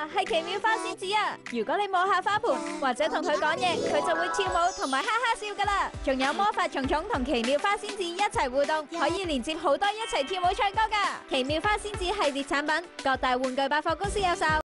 係奇妙花仙子啊！如果你摸下花盆或者同佢講嘢，佢就會跳舞同埋哈哈笑噶啦。仲有魔法蟲蟲同奇妙花仙子一齊互動，可以連接好多一齊跳舞唱歌噶。奇妙花仙子系列產品，各大玩具百貨公司有售。